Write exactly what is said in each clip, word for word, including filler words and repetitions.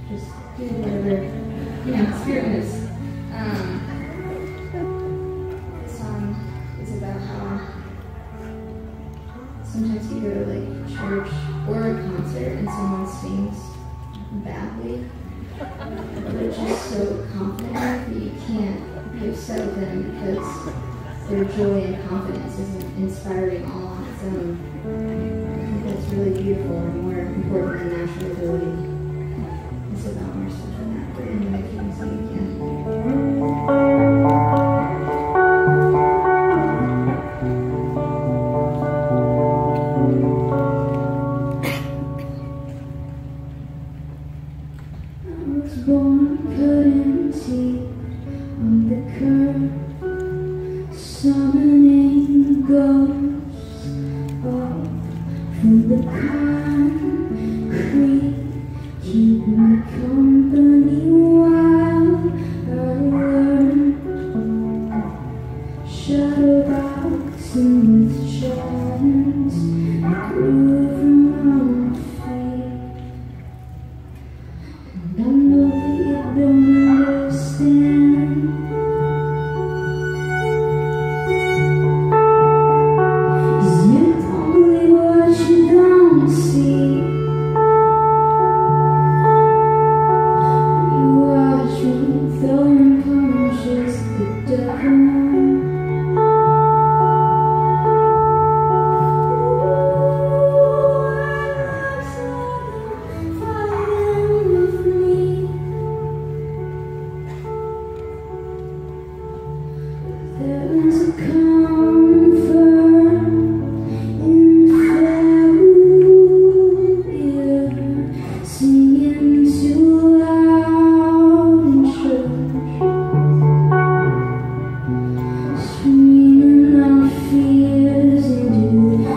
just do whatever, you know, spirit moves. Um, this song is about how sometimes you go to like church or a concert and someone sings badly, but they're just so confident that you can't be upset with them because their joy and confidence isn't inspiring all on its own. I think that's really beautiful and more important than natural ability. It's about more stuff than that, but anyway, can you sing again? I was born cutting teeth on the curb, summoning ghosts up from the concrete, keeping me company while I learn. Shadow boxing with giants, grooving on my feet. And I know that you don't understand. There's a comfort in failure, singing too loud in church, screaming our fears into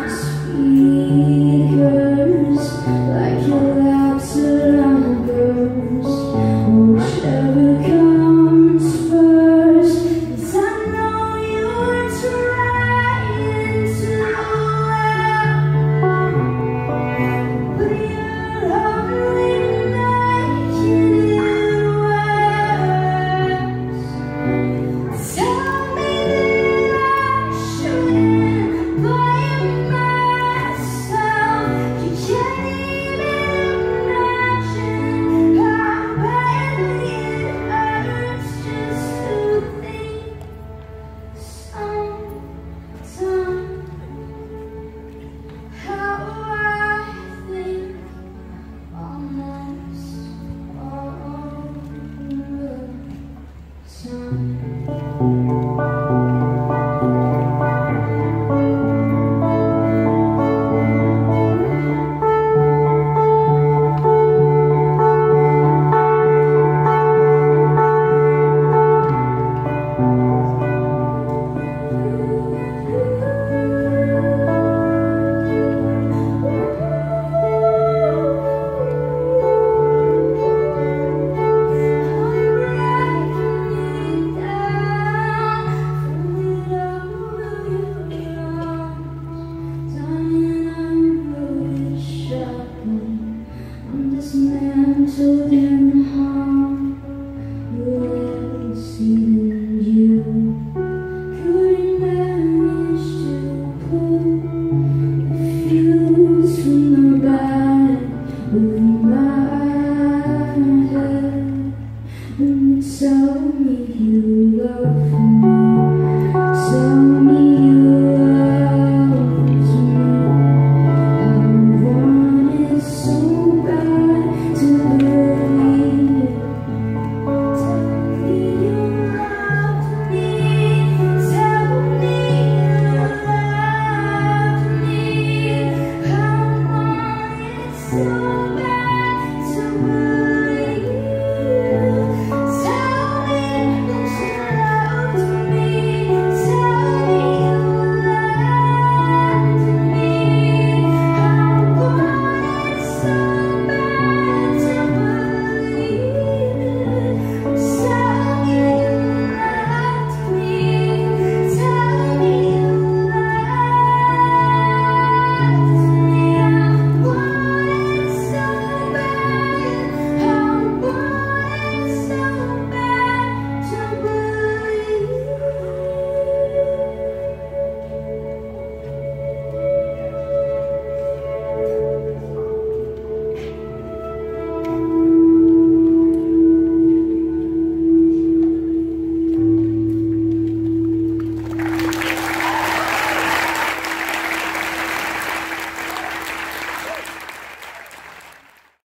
speakers like your laps around girls. Whichever comes first, 'cause I know you're trying to well, but you're only making it worse. Tell me that I shouldn't blame myself. You can't even imagine how badly it hurts just to think sometimes how I think almost all the time. I'm dismantled in harm.